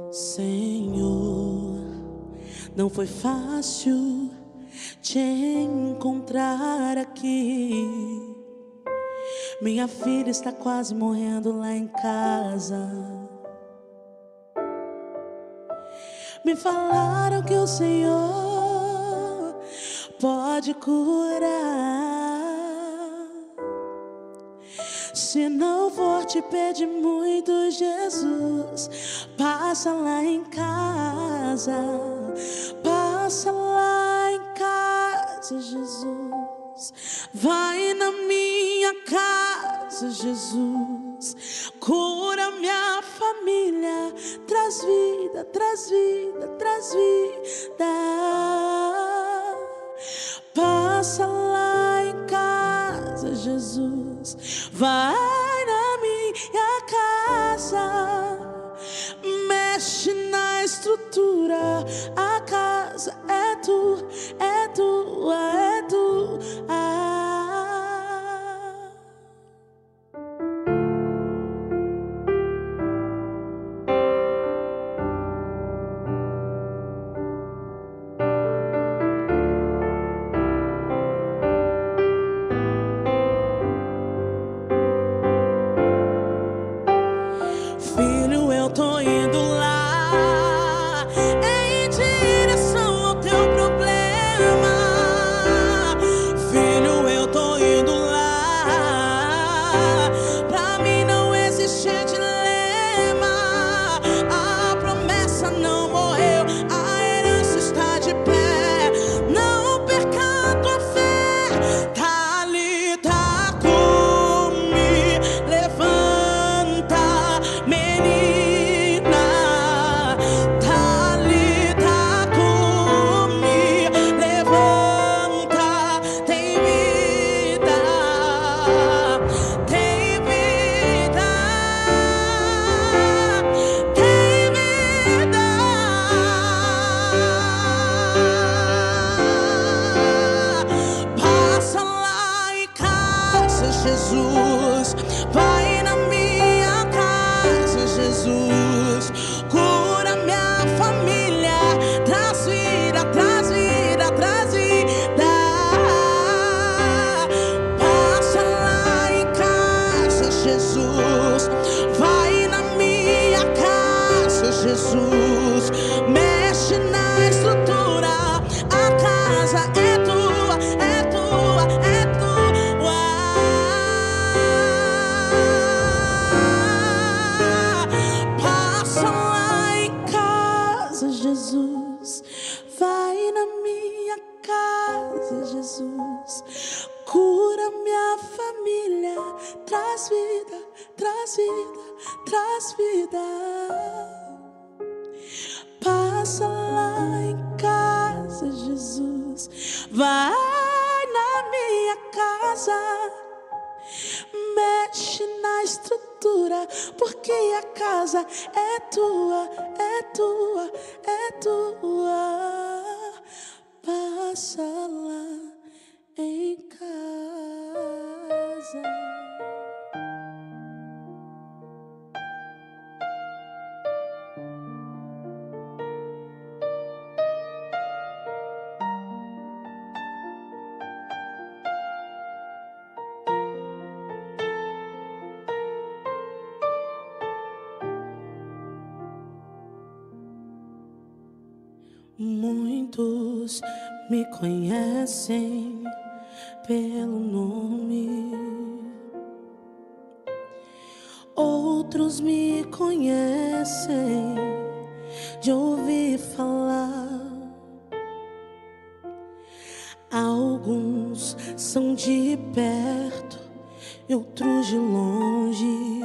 Senhor, não foi fácil te encontrar aqui. Minha filha está quase morrendo lá em casa. Me falaram que o Senhor pode curar. Se não for te pedir muito, Jesus, passa lá em casa. Passa lá em casa, Jesus. Vai na minha casa, Jesus. Cura minha família. Traz vida, traz vida, traz vida. Passa lá em casa, Jesus. Vai na minha casa. Mexe na estrutura. A casa é tua, é tua, é tua. Filho, eu tô indo lá em direção ao teu problema. Filho, eu tô indo lá. Pra mim não existe dilema. A promessa não morreu, a herança está de pé. Não perca a tua fé. Talita cumi, levanta, menina. Talita cumi, levanta, tem vida, tem vida, tem vida. Passa lá em casa, Jesus. Vai na minha casa, Jesus. Cura minha família. Traz vida, traz vida, traz vida. Passa lá em casa, Jesus. Vai na minha casa, Jesus. Mexe na estrutura. A casa é tua, é tua, é tua. Passa lá em casa, Jesus. Vai na minha casa, Jesus. Cura minha família. Traz vida, traz vida, traz vida. Passa lá em casa, Jesus. Vai na minha casa. Mexe na estrutura, porque a casa é tua, é tua, é tua. Passa lá em casa. Muitos me conhecem pelo nome, outros me conhecem de ouvir falar. Alguns são de perto e outros de longe.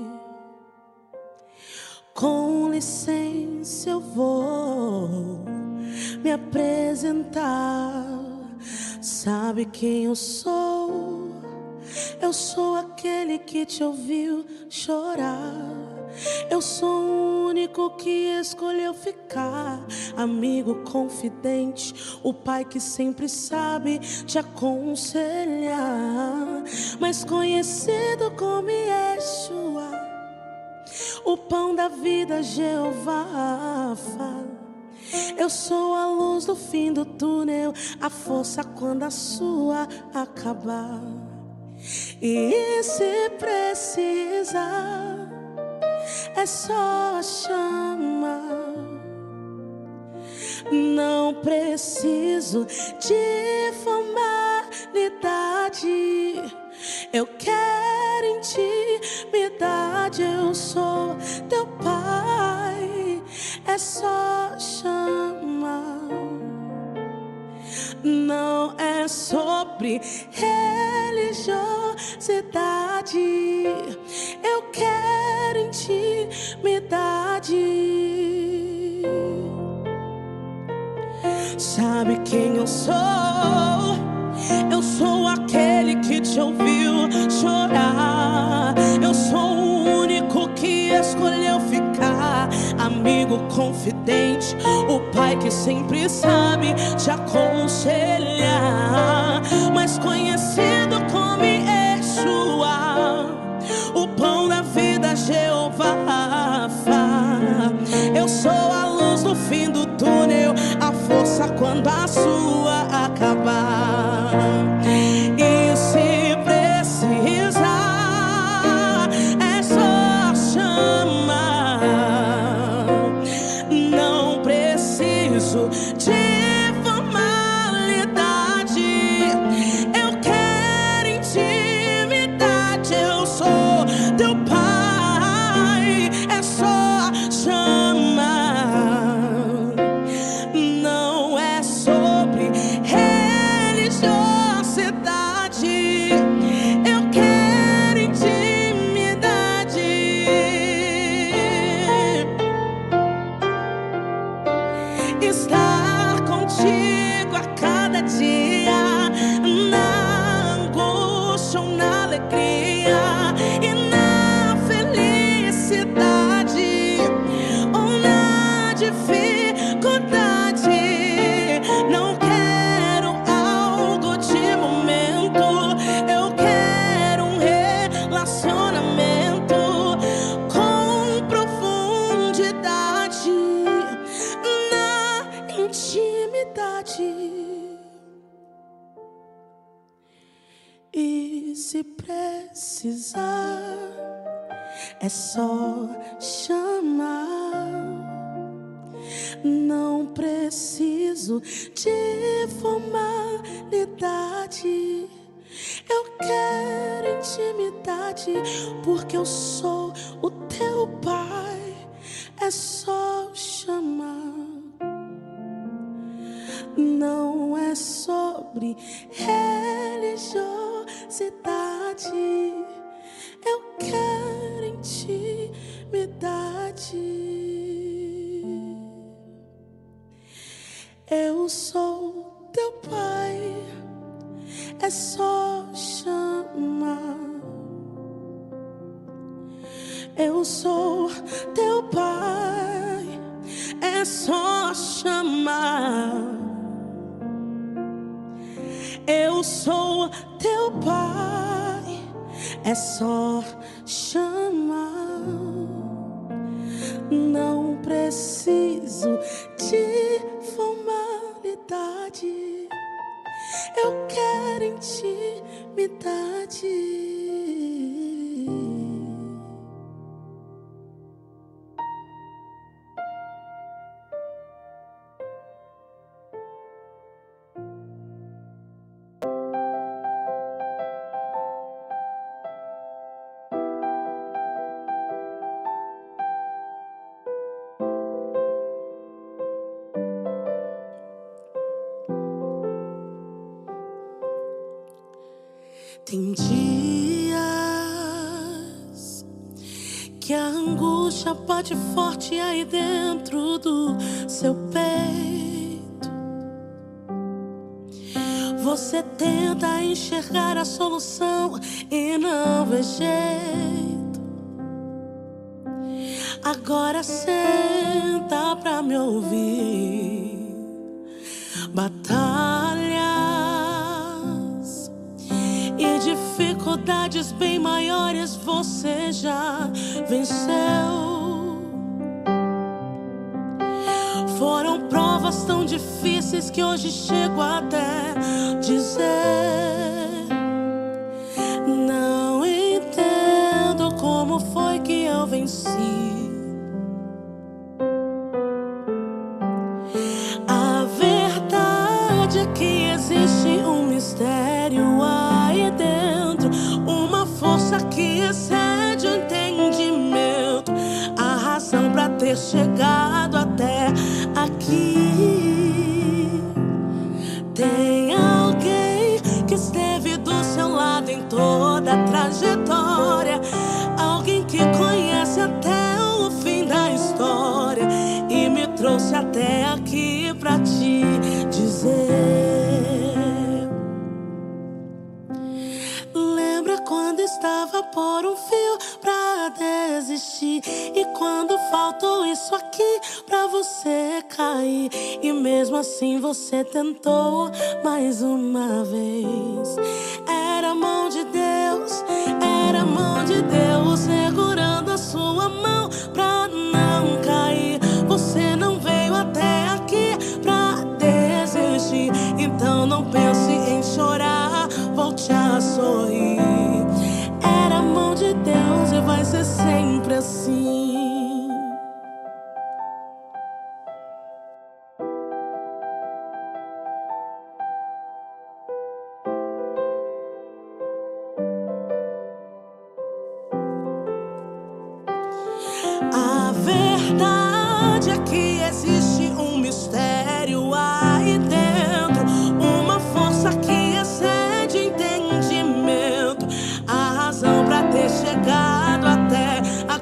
Com licença, eu vou me apresentar. Sabe quem eu sou? Eu sou aquele que te ouviu chorar. Eu sou o único que escolheu ficar. Amigo confidente, o pai que sempre sabe te aconselhar. Mas conhecido como Yeshua, o pão da vida, Jeová fala. Eu sou a luz do fim do túnel, a força quando a sua acabar. E se precisar, é só chamar. Não preciso de formalidade, eu quero intimidade. Eu sou teu pai, é só chamar. Não é sobre religiosidade, eu quero intimidade. Sabe quem eu sou? Eu sou aquele que te ouviu chorar. Eu sou o único que escolheu ficar. Amigo confidente, o pai que sempre sabe te aconselhar. Mas conhecido como Yeshua, o pão da vida, Jeová fala. Eu sou a luz no fim do túnel, a força quando a sua acabar. E se precisar, é só chamar. Não preciso de formalidade, eu quero intimidade. Eu sou teu pai, é só chamar. Não é sobre religiosidade, eu quero intimidade. Estar contigo a cada dia, na angústia ou na alegria, e na felicidade ou na dificuldade. Não quero algo de momento, eu quero um relacionamento com profundidade, na intimidade. E se precisar, é só chamar. Não preciso de formalidade, eu quero intimidade, porque eu sou o teu pai, é só chamar. Não é sobre religiosidade, eu quero intimidade. Eu sou teu pai, é só chamar. Eu sou teu pai, é só chamar. Eu sou teu pai, é só chamar. Não preciso de formalidade, eu quero intimidade. Tem dias que a angústia bate forte aí dentro do seu peito. Você tenta enxergar a solução e não vê jeito. Agora senta pra me ouvir. Batalhas e dificuldades bem maiores você já venceu. provas tão difíceis que hoje chego até dizer: não entendo como foi que eu venci. A verdade é que existe um mistério aí dentro, uma força que excede o entendimento, a razão pra ter chegado até aqui. Tem alguém que esteve do seu lado em toda a trajetória, alguém que conhece até o fim da história e me trouxe até aqui pra te dizer: lembra quando estava por um fio pra desistir, e quando faltou isso aqui pra você cair, e mesmo assim você tentou mais uma vez. Era a mão de Deus, era a mão de Deus segurando a sua mão pra não cair. Você não veio até aqui pra desistir, então não pense em chorar, volte a sorrir. Era a mão de Deus e vai ser sempre assim. A verdade é que existe um mistério aí dentro, uma força que excede entendimento, a razão pra ter chegado até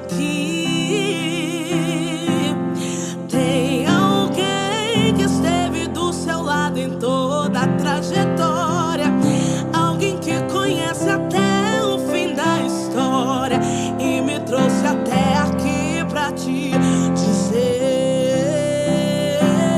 aqui. Tem alguém que esteve do seu lado em toda a trajetória, alguém que conhece até o fim da história e me trouxe até aqui pra te dizer: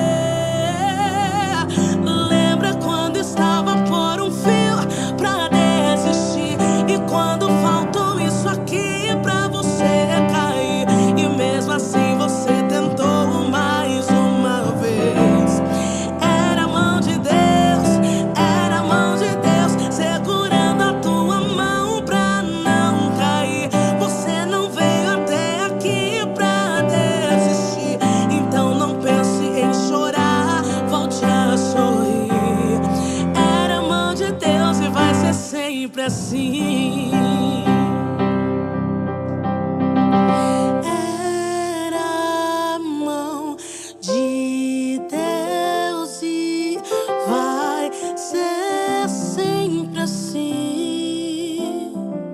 lembra quando estava por um fio pra desistir, e quando faltou isso aqui pra você cair, e mesmo assim você tentou mais uma vez. Era a mão de Deus, era a mão de Deus segurando a tua mão pra não cair. Você não veio até aqui pra desistir, então não pense em chorar, volte a sorrir. Era a mão de Deus e vai ser sempre assim. Era a mão de Deus e vai ser sempre assim.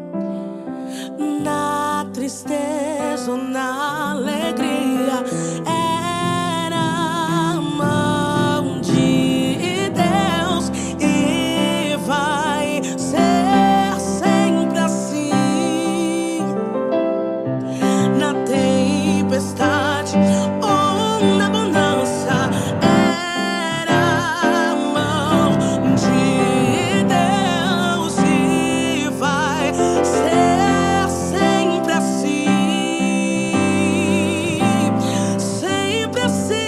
Na tristeza ou na alegria, era a mão de Deus e vai ser sempre assim. Na tempestade ou na bonança, era a mão de Deus e vai ser sempre assim, sempre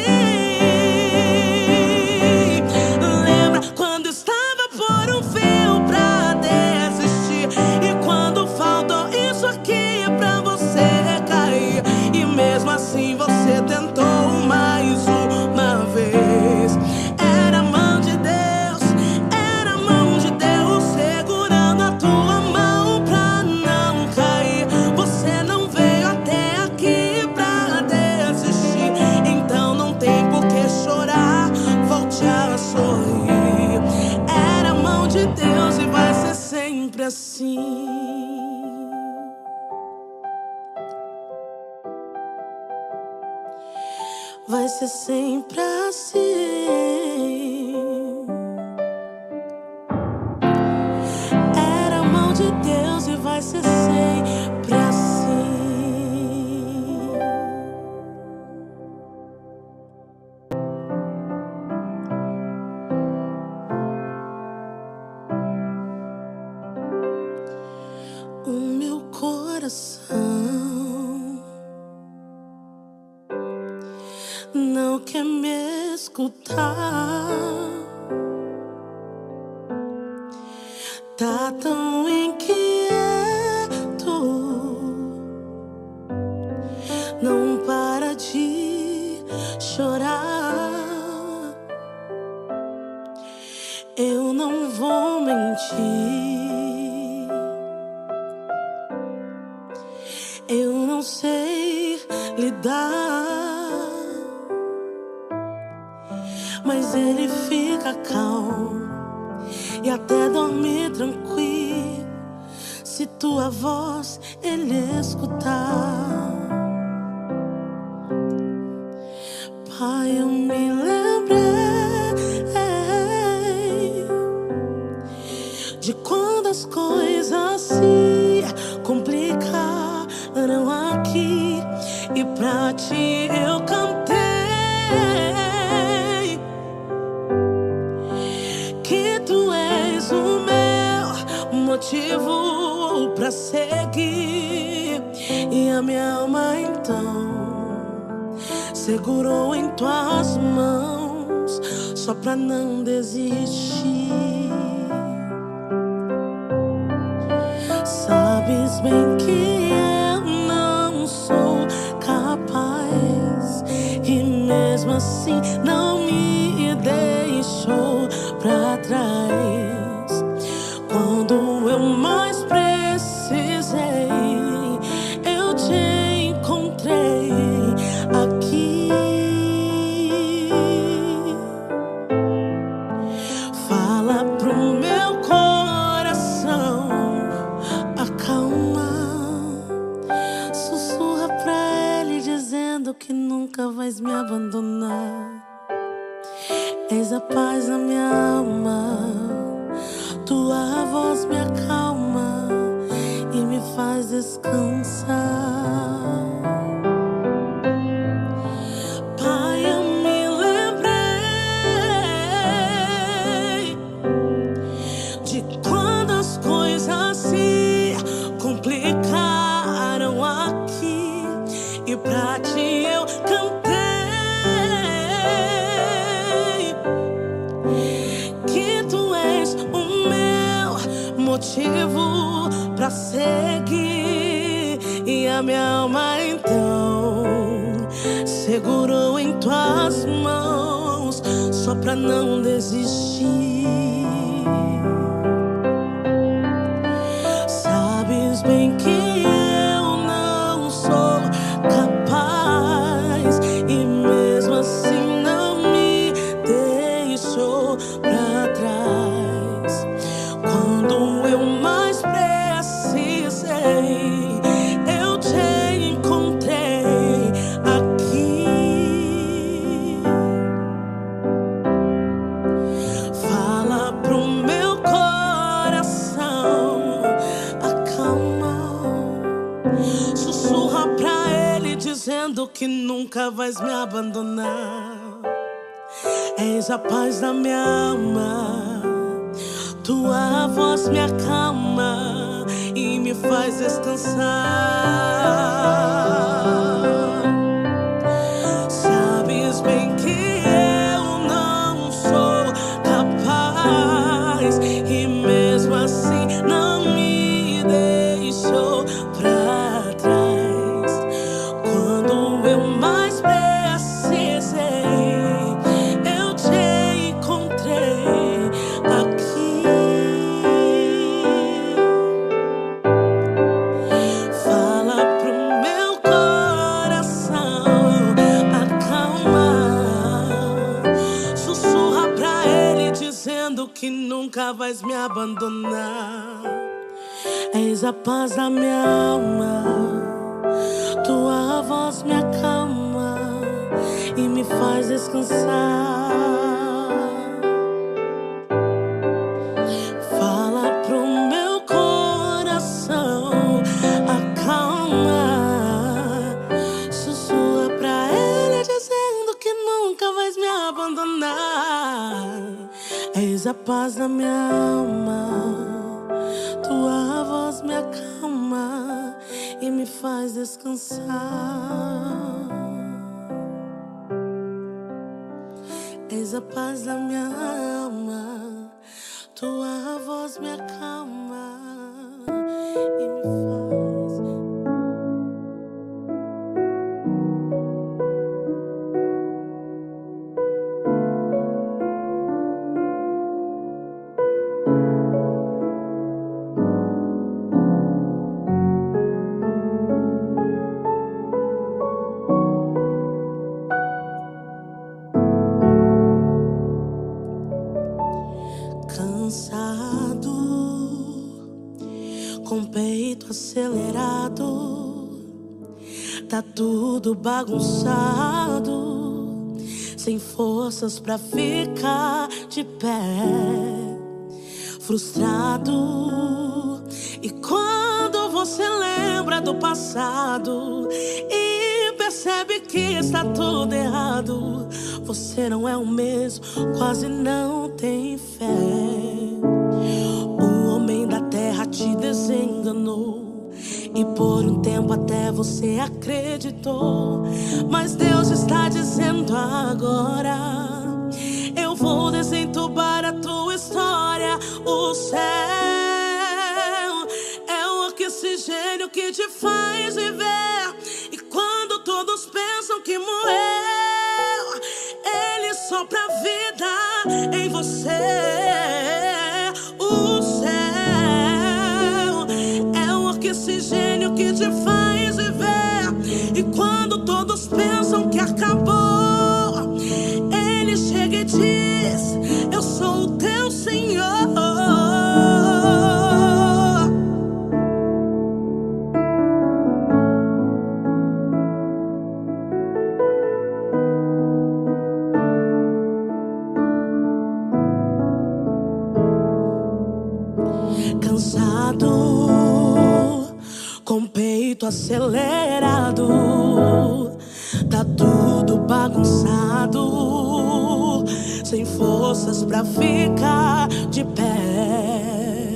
assim. Lembra quando estava por um fio pra desistir, e quando faltou isso aqui pra você cair, e mesmo assim você tentou mais uma vez. Era a mão de Deus, era a mão de Deus segurando a tua mão pra não cair. Você não veio até aqui pra desistir, então não tem por que chorar, volte a sorrir. Era a mão de Deus e vai ser sempre assim. Vai ser sempre assim. Era a mão de Deus e vai ser sempre assim. O meu coração não quer me escutar. escutar. Tá tão inquieto, não para de chorar. Eu não vou mentir, eu não sei lidar, mas ele fica calmo e até dormir tranquilo se tua voz ele escutar. Pai, eu me lembrei de quando as coisas se complicaram aqui e pra ti eu cantei que tu és o meu motivo pra seguir, e a minha alma então segurou em tuas mãos só pra não desistir. Sabes bem que eu não sou capaz e mesmo assim não me deixou pra trás. Quando eu mais precisei, eu te encontrei aqui. Fala pro meu coração, acalma, sussurra pra ele dizendo que nunca vais me abandonar. És a paz na minha alma, tua voz me acalma e me faz descansar. Pai, eu me lembrei de quando as coisas se complicaram aqui e pra ti eu cantei que tu és o meu motivo pra seguir, e a minha alma então segurou em tuas mãos só pra não desistir. Sabes bem que eu não sou capaz e mesmo assim não me deixou pra trás. Quando eu mais precisei, eu te encontrei aqui. Fala pro meu coração, acalma, sussurra pra ele dizendo que nunca vais me abandonar. És a paz da minha alma, tua voz me acalma e me faz descansar. Sabes bem que eu não sou capaz e mesmo assim não me deixou pra trás. Quando eu mais precisei, eu te encontrei aqui. Fala pro meu coração, acalma, sussurra pra ele dizendo que nunca vais me abandonar. És a paz da minha alma, tua voz me acalma e me faz descansar. Fala pro meu coração, acalma, sussurra pra ele dizendo que nunca vais me abandonar. És a paz da minha alma, tua voz me acalma e me faz descansar. traz a paz da minha alma, tua voz me acalma e me faz cansado, com peito acelerado, tá tudo bagunçado, sem forças pra ficar de pé, frustrado. E quando você lembra do passado e percebe que está tudo errado, você não é o mesmo, quase não tem fé. O homem da terra te desenganou e por um tempo até você acreditou, mas Deus está dizendo agora: eu vou desentubar a tua história. O céu é o oxigênio que te faz viver, e quando todos pensam que morreu, Ele sopra a vida em você. O céu é o oxigênio que te faz viver, e quando todos pensam que acabou, Ele chega e diz: eu sou o teu Senhor. Cansado, com peito acelerado, tá tudo bagunçado, sem forças pra ficar de pé,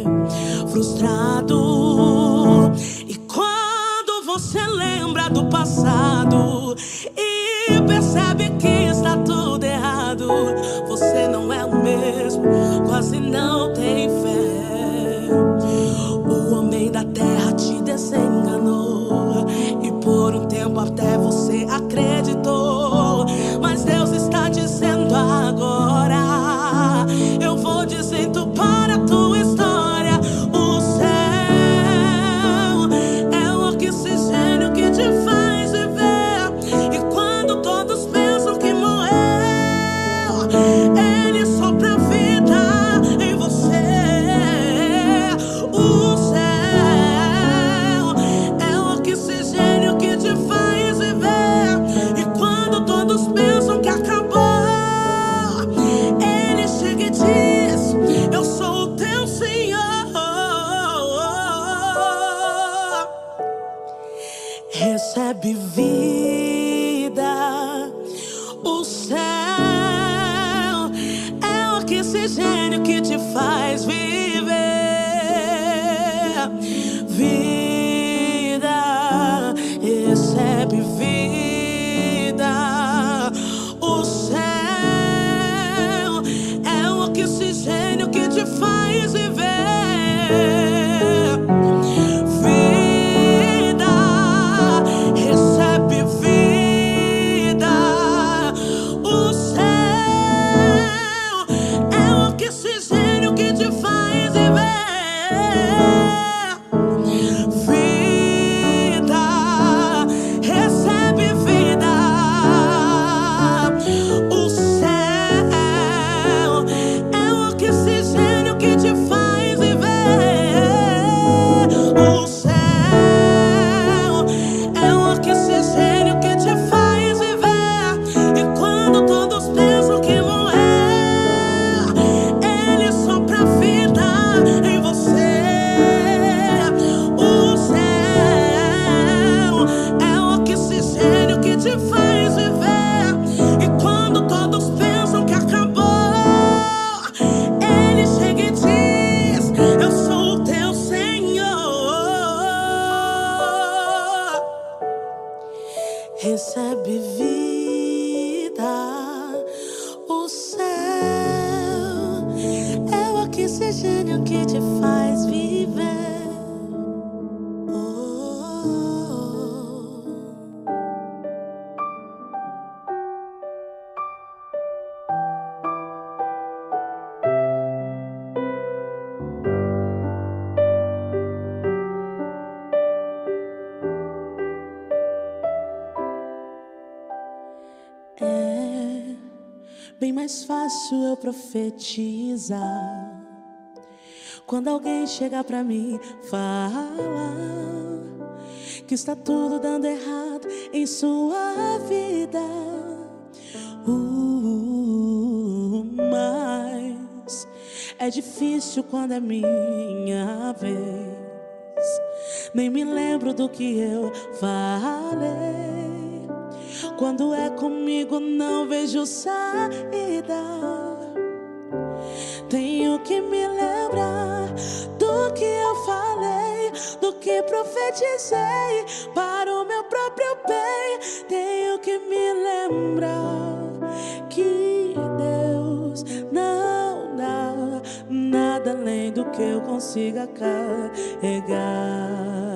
frustrado. E quando você lembra do passado e percebe que está tudo errado, você não é o mesmo, quase não tem fé. O homem da terra te desenganou e por um tempo até você acreditou, mas Deus está dizendo agora: eu vou desentubar a tua história. O céu é o oxigênio que te faz viver, e quando todos pensam que morreu, Ele sopra a vida em você. O céu é o oxigênio que te faz viver, e quando todos pensam que acabou, Ele chega e diz: eu sou o teu Senhor. Recebe vida. O céu é o oxigênio que te faz viver. Vida, recebe vida. O céu é o oxigênio que te faz viver. Vida, recebe vida. O céu é o oxigênio que te faz viver. Vida, recebe vida. O céu é o oxigênio que te faz viver. O céu é o oxigênio que te faz viver, e quando todos pensam que morreu, Ele sopra a vida em você. O céu é o oxigênio que te faz viver, e quando todos pensam que acabou, Ele chega e diz: eu sou o teu Senhor. Recebe vida. O céu que te faz viver. É bem mais fácil eu profetizar quando alguém chega pra mim falar que está tudo dando errado em sua vida. Mas é difícil quando é minha vez. Nem me lembro do que eu falei. Quando é comigo não vejo saída. Tenho que me lembrar do que eu falei, do que profetizei para o meu próprio bem. Tenho que me lembrar que Deus não dá nada além do que eu consiga carregar.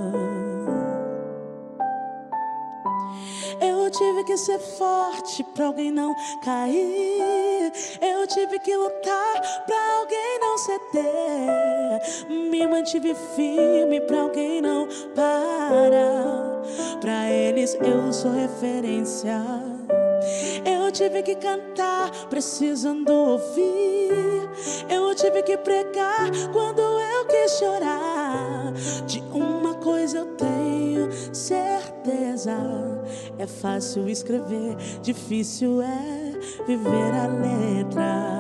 Eu tive que ser forte pra alguém não cair. Eu tive que lutar pra alguém não ceder. Me mantive firme pra alguém não parar. Pra eles eu sou referência. Eu tive que cantar precisando ouvir. Eu tive que pregar quando eu quis chorar. De uma coisa eu tenho certeza: é fácil escrever, difícil é viver a letra.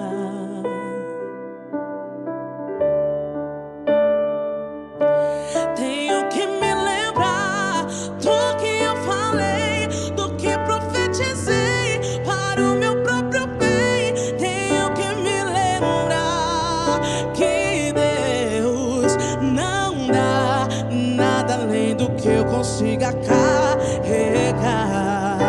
Tenho que me lembrar do que eu falei, do que profetizei para o meu próprio bem. Tenho que me lembrar que Deus não dá nada além do que eu consiga carregar.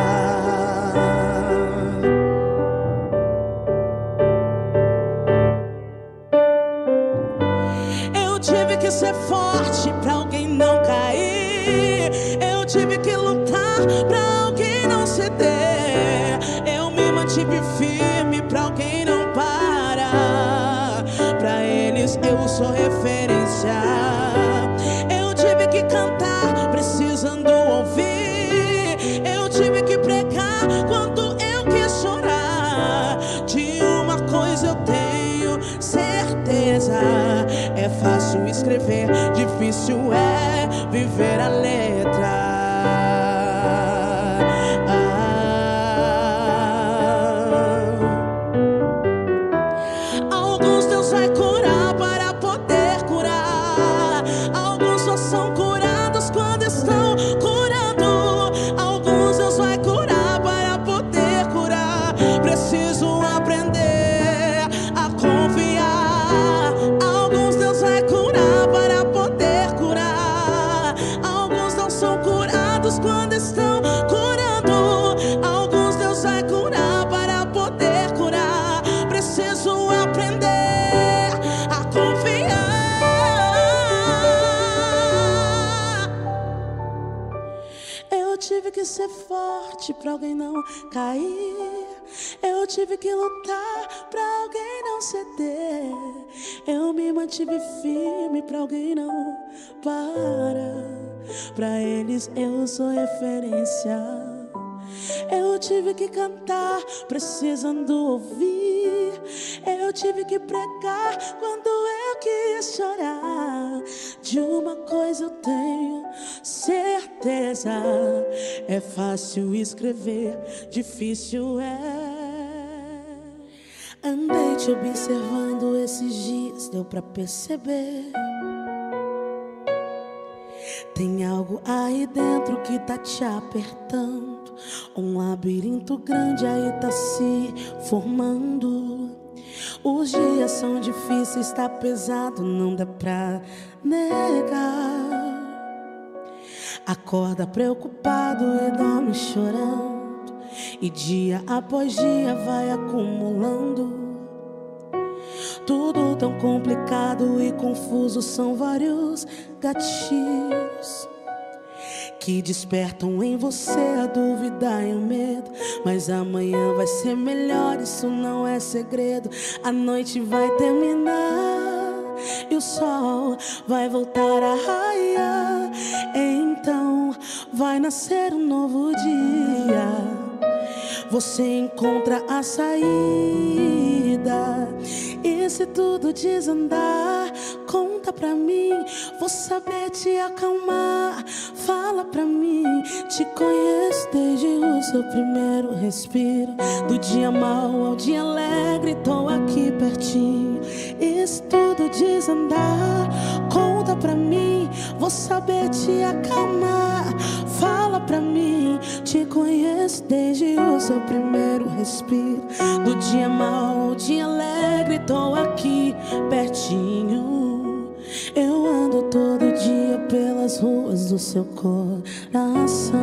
Eu tive que ser forte pra alguém não cair. Eu tive que lutar pra alguém não ceder. Eu me mantive firme pra alguém não parar. Pra eles eu sou referência. Eu tive que cantar precisando ouvir. Eu tive que pregar quando eu quis chorar. De uma coisa eu tenho certeza: é fácil escrever, difícil é viver a letra. Alguns Deus vai curar para poder curar. Alguns só são curados quando estão curando. Alguns Deus vai curar para poder curar. Preciso aprender a confiar. Alguns Deus vai curar para poder curar. Alguns não são curados quando estão curando. Alguns Deus vai curar para poder curar. Preciso aprender a confiar. Eu tive que ser forte pra alguém não cair. Eu tive que lutar pra alguém não ceder. Eu me mantive firme pra alguém não parar. Pra eles eu sou referência. Eu tive que cantar precisando ouvir. Eu tive que pregar quando eu quis chorar. De uma coisa eu tenho certeza: é fácil escrever, difícil é. Andei te observando esses dias, deu pra perceber. Tem algo aí dentro que tá te apertando. Um labirinto grande aí tá se formando. Os dias são difíceis, tá pesado, não dá pra negar. Acorda preocupado e dorme chorando. E dia após dia vai acumulando Tudo tão complicado e confuso, são vários gatilhos que despertam em você a dúvida e o medo. Mas amanhã vai ser melhor, isso não é segredo. A noite vai terminar e o sol vai voltar a raiar. Então vai nascer um novo dia. Você encontra a saída. E se tudo desandar, conta pra mim. Vou saber te acalmar. Fala pra mim. Te conheço desde o seu primeiro respiro. Do dia mau ao dia alegre, tô aqui pertinho. E se tudo desandar, conta pra mim. Vou saber te acalmar. Fala pra mim. Te conheço desde o seu primeiro respiro. Do dia mau ao dia alegre, tô aqui pertinho. Eu ando todo dia pelas ruas do seu coração.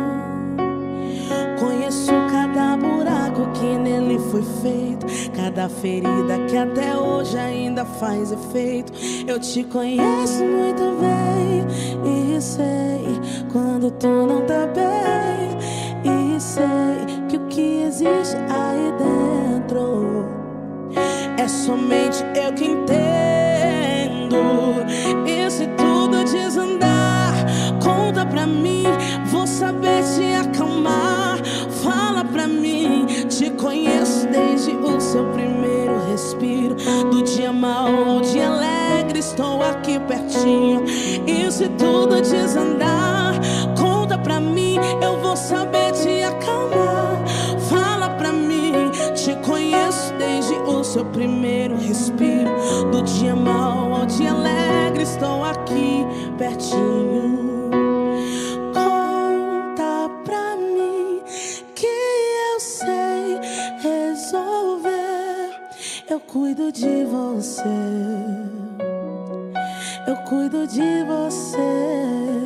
Conheço cada buraco que nele foi feito, cada ferida que até hoje ainda faz efeito. Eu te conheço muito bem e sei quando tu não tá bem. E sei que o que existe aí dentro é somente eu que entendo. E se tudo desandar, conta pra mim. Vou saber te acalmar. Fala pra mim. Te conheço desde o seu primeiro respiro. Do dia mau ao dia alegre, estou aqui pertinho. E se tudo desandar, conta pra mim. Eu vou saber te acalmar. Fala pra mim. Te conheço desde o seu primeiro respiro. Do dia mau ao dia alegre, estou aqui pertinho. Conta pra mim que eu sei resolver. Eu cuido de você. Eu cuido de você.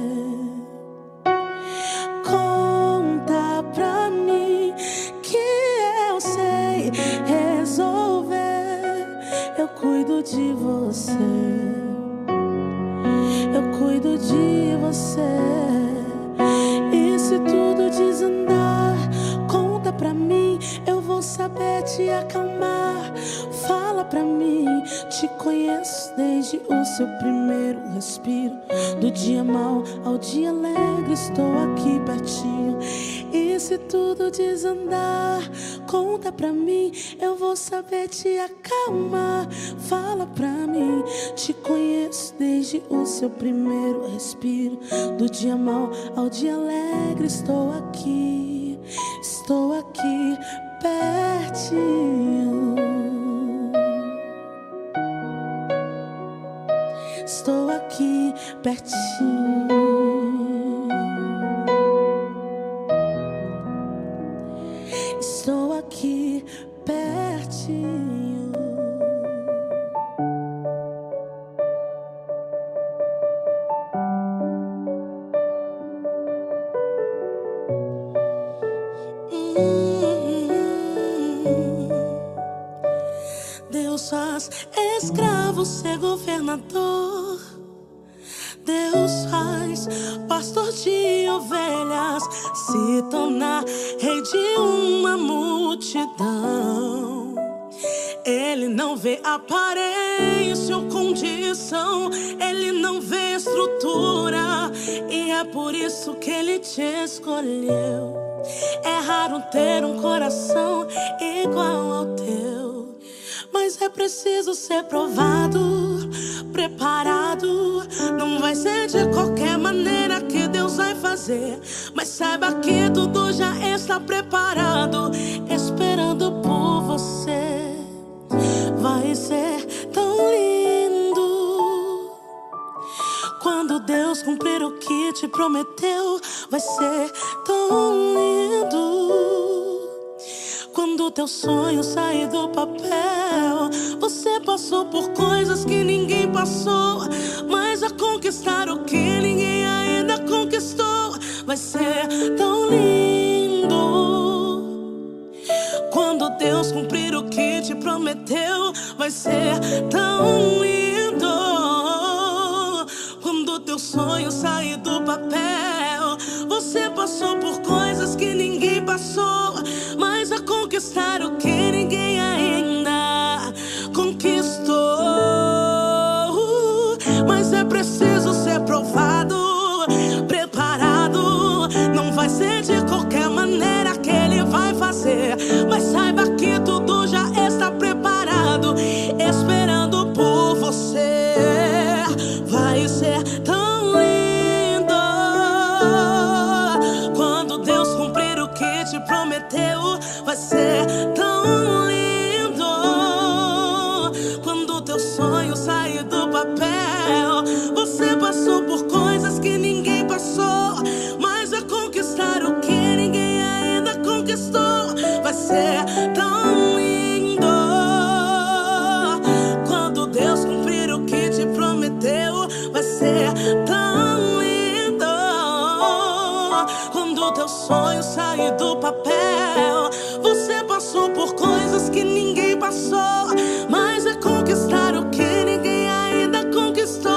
Conta pra mim que eu sei resolver. Eu cuido de você. Eu cuido de você. E se tudo desandar, conta pra mim. Eu vou saber te acalmar. Fala pra mim. Te conheço desde o seu primeiro respiro. Do dia mau ao dia alegre, estou aqui pertinho. E se tudo desandar, conta pra mim. Eu vou saber te acalmar. Fala pra mim. Te conheço desde o seu primeiro respiro. Do dia mau ao dia alegre, estou aqui. Estou aqui pertinho. Estou aqui pertinho. Estou aqui pertinho. Deus faz escravo ser governador. Deus faz pastor de ovelhas se tornar rei de uma multidão. Ele não vê aparência ou condição, ele não vê estrutura, e é por isso que ele te escolheu. É raro ter um coração igual ao teu, mas é preciso ser provado, preparado. Não vai ser de qualquer maneira que Deus vai fazer, mas saiba que tudo já está preparado, esperando por você. Vai ser tão lindo quando Deus cumprir o que te prometeu. Vai ser tão lindo quando teu sonho sair do papel. Você passou por coisas que ninguém passou, mas a conquistar o que ninguém ainda conquistou. Vai ser tão lindo quando Deus cumprir o que te prometeu. prometeu vai ser tão lindo. Quando teu sonho sair do papel, você passou por coisas que ninguém passou, mas a conquistar o que ninguém ainda conquistou. Mas é preciso ser provado, preparado. Não vai ser de qualquer maneira que ele vai fazer, mas saiba que tudo já está preparado, esperando por você. Vai ser tão lindo quando Deus cumprir o que te prometeu. Vai ser tão lindo quando teu sonho sair do papel. Você passou por coisas que ninguém passou, mas a conquistar o que ninguém ainda conquistou. Vai ser tão lindo quando Deus cumprir o que te prometeu. Vai ser tão lindo quando teu sonho sair do papel. Você passou por coisas que ninguém passou, mas a conquistar o que ninguém ainda conquistou.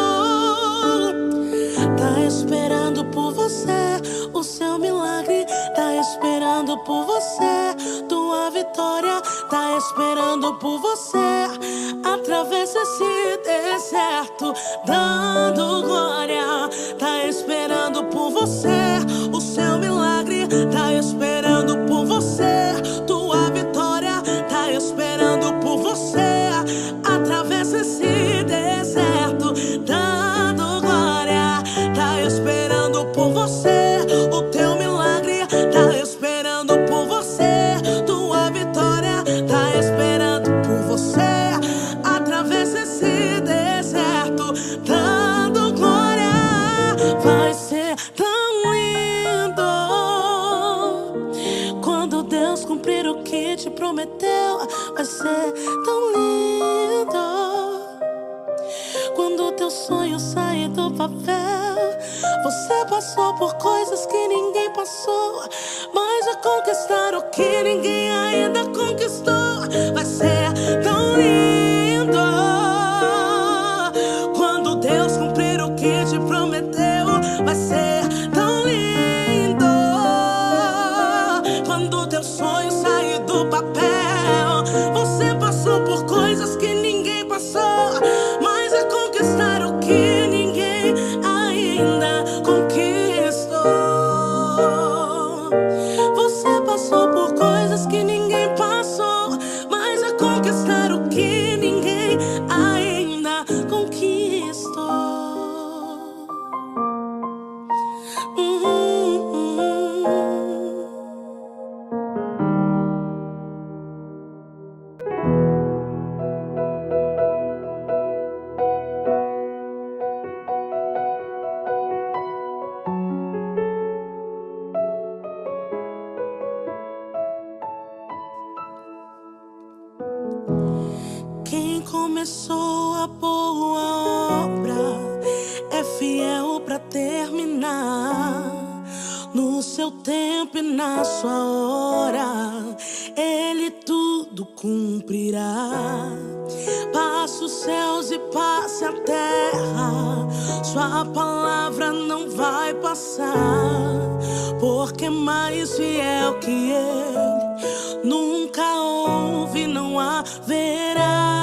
Tá esperando por você o seu milagre, tá esperando por você tua vitória, tá esperando por você. Atravessa esse deserto dando glória, tá esperando por você o seu milagre, tá esperando por você tua vitória, tá esperando por você. Atravessa esse deserto dando glória, tá esperando por você o teu milagre, tá esperando por você tua vitória, tá esperando por você. Atravessa esse deserto dando glória. Vai ser tão lindo quando Deus cumprir o que te prometeu. Vai ser tão lindo quando teu sonho sair do papel. Você passou por coisas que ninguém passou, mas a conquistar o que ninguém ainda conquistou. Vai ser tão lindo quando Deus cumprir o que te prometeu. Vai ser tão lindo quando teu sonho sair do papel. Você passou por coisas que ninguém passou, mas a conquistar o que ninguém ainda conquistou. Você passou por coisas que ninguém passou, mas a conquistar o que ninguém ainda conquistou. Quem começou a boa obra é fiel pra terminar. No seu tempo e na sua hora, Ele tudo cumprirá. Passa os céus e passe a terra, sua palavra não vai passar, porque mais fiel que Ele nunca houve, não haverá.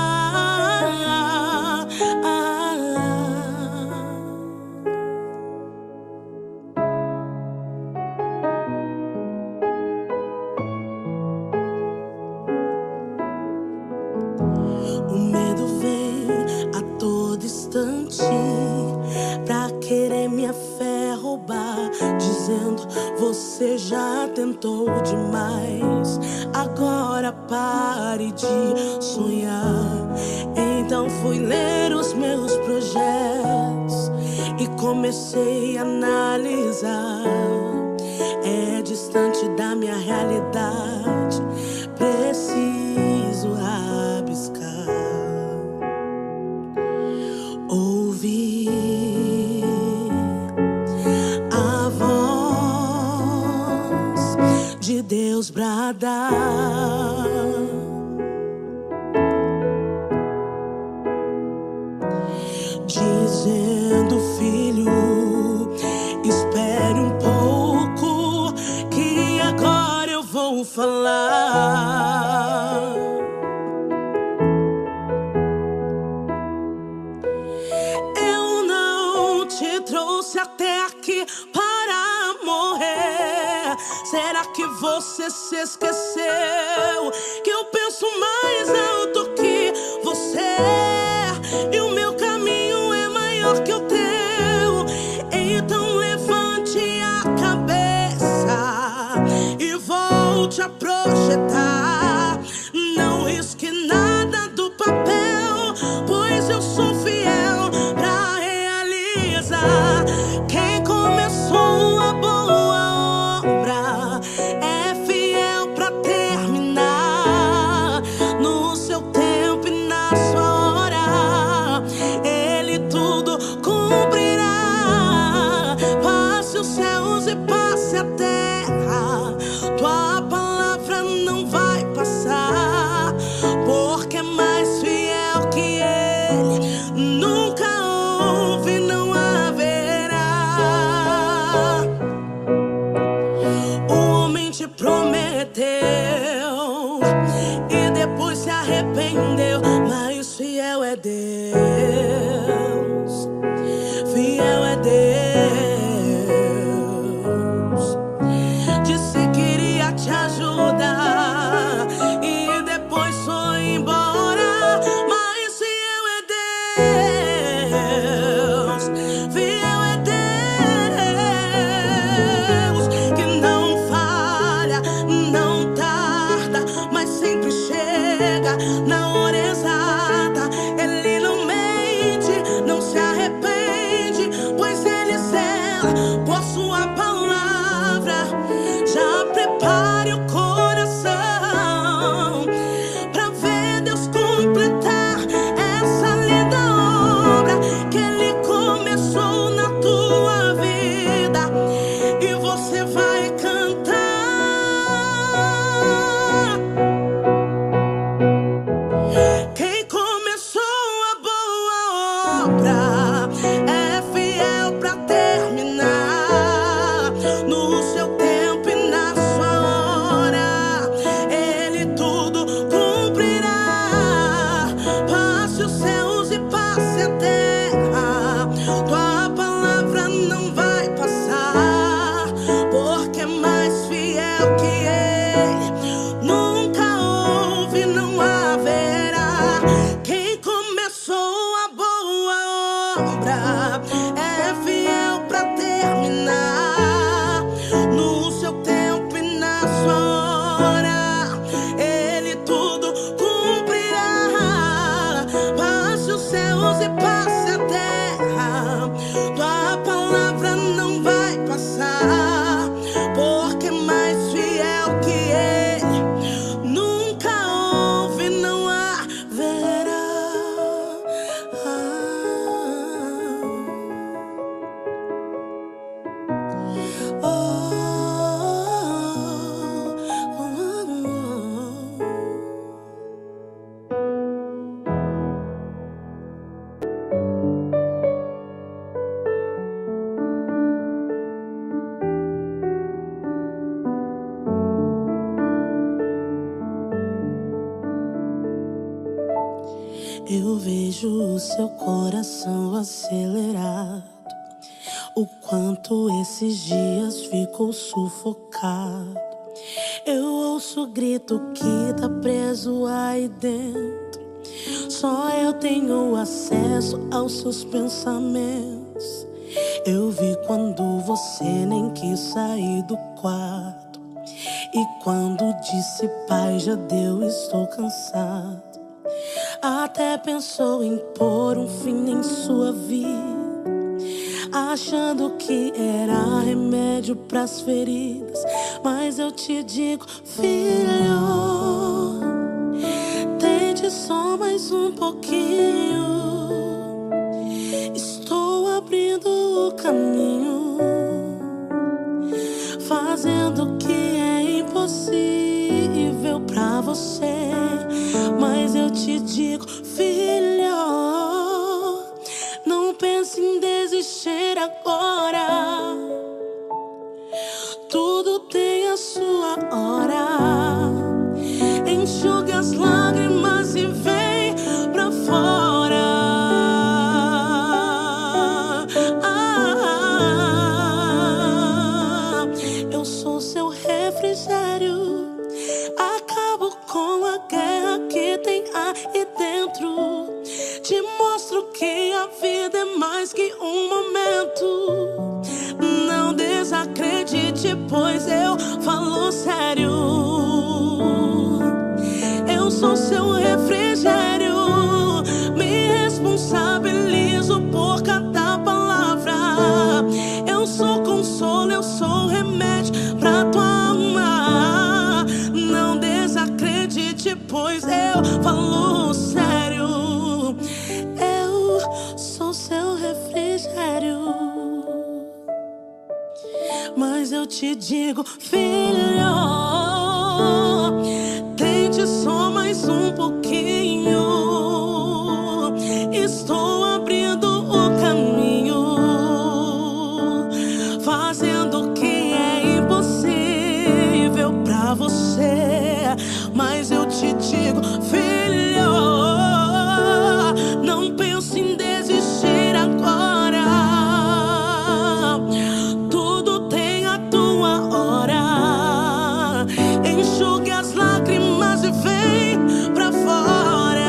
O medo vem a todo instante pra querer minha fé roubar, dizendo: você já tentou demais, agora pare de sonhar. Então fui ler os meus projetos e comecei a analisar. É distante da minha realidade, preciso rabiscar. Ouvir a voz de Deus bradar: ouço falar. Eu não te trouxe até aqui para morrer. Será que você se esqueceu que eu penso mais alto que você? E o meu caminho é maior que o teu. Então levante a cabeça e volte a projetar. Não risque nada do papel, pois eu sou fiel pra realizar. Quem começou a boa obra é fiel pra terminar. No seu tempo e na sua hora, Ele tudo cumprirá. Passe os céus e passe a terra, tua palavra não vai passar, porque é mais fiel que Ele. Nunca houve, não haverá. O homem te prometeu e depois se arrependeu, mas fiel é Deus. Fiel é Deus. Disse que iria te ajudar e depois foi embora, mas fiel é Deus. Fiel é Deus, que não falha, não tarda, mas sempre chega na hora exata. Ele não mente, não se arrepende, pois Ele zela por sua palavra. Já prepare o coração pra ver Deus completar essa linda obra que Ele começou na tua vida, e você vai cantar. Quem começou a boa obra é fiel pra terminar. No seu tempo e na sua hora, Ele tudo cumprirá. Passe os céus e passe a terra, tua palavra não vai passar, porque é mais fiel que Ele. Nunca houve, não haverá. Quem começou a boa obra é fiel pra terminar. No seu tempo e na sua hora, Ele tudo cumprirá. Passe os céus e passe a terra, tua palavra não vai passar, porque é mais fiel que Ele. Nunca houve, não haverá. Eu vejo o seu coração acelerado, o quanto esses dias ficou sufocado. Eu ouço o grito que tá preso aí dentro. Só eu tenho acesso aos seus pensamentos. Eu vi quando você nem quis sair do quarto, e quando disse pai, já deu, estou cansado. Até pensou em pôr um fim em sua vida, achando que era remédio pras feridas. Mas eu te digo, filho, tente só mais um pouquinho. Estou abrindo o caminho, fazendo o que é impossível pra você. Mas eu te digo, filho, não pense em desistir agora. Tudo tem a sua hora. aí dentro. Te mostro que a vida é mais que um momento. Não desacredite, pois eu falo sério. Eu sou seu refrigério, me responsabilizo por cada palavra. Eu sou consolo, eu sou remédio pra tua alma. Não desacredite, pois eu falo sério. Eu sou seu refrigério, mas eu te digo, filho, tente só mais um pouquinho. Estou abrindo o caminho, fazendo o que é impossível pra você. Mas eu te digo, filho, não pense em desistir agora. Tudo tem a tua hora. Enxugue as lágrimas e vem pra fora.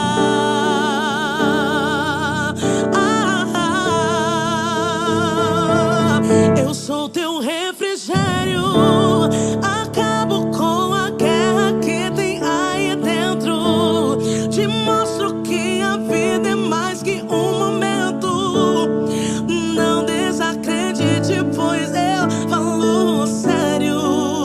Eu sou teu refrigério, acabo com a guerra que tem aí dentro. Te mostro que a vida é mais que um momento. Não desacredite, pois eu falo sério.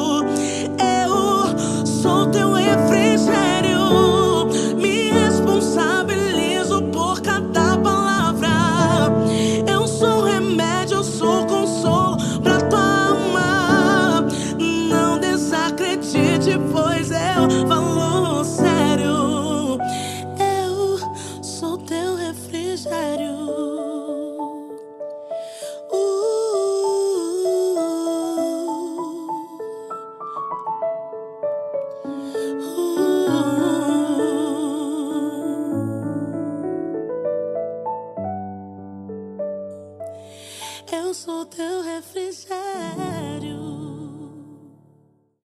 Eu sou teu refrigério, me responsabilizo por cada palavra. Eu sou remédio, eu sou consolo pra tua alma. Não desacredite, pois eu falo sério. Eu sou teu refrigério. Eu sou teu refrigério.